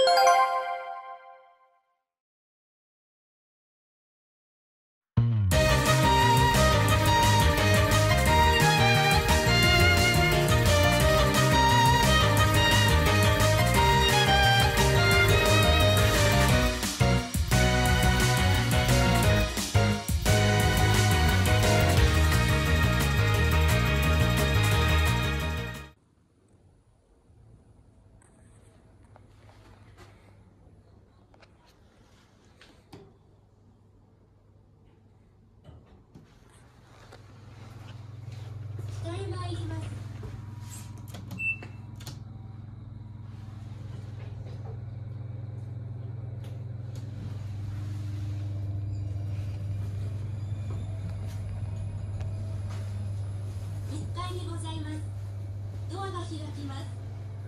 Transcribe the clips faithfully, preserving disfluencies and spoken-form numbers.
北へ参ります。いっかいでございます。ドアが開きます。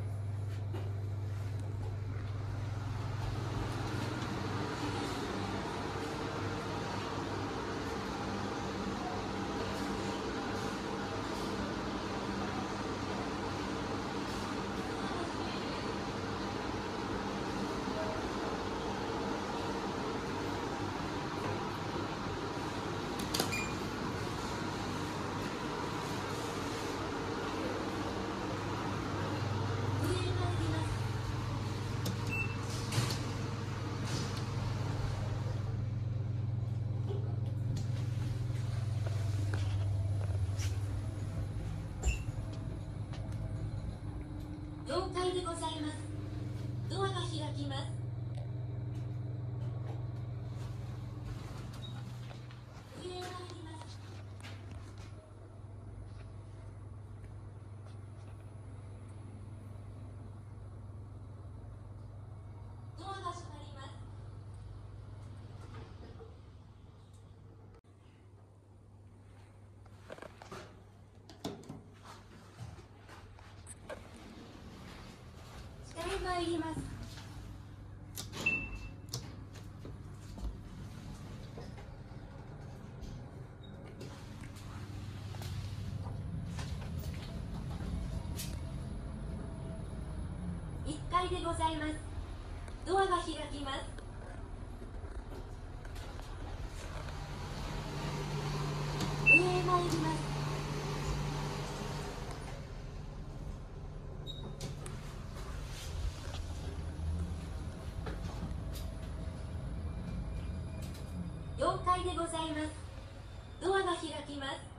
よんかいでございます。ドアが開きます。上へ参ります。ドアが閉まります。北へ参ります。いっかいでございます。ドアが開きます。上へ参ります。よんかいでございます。ドアが開きます。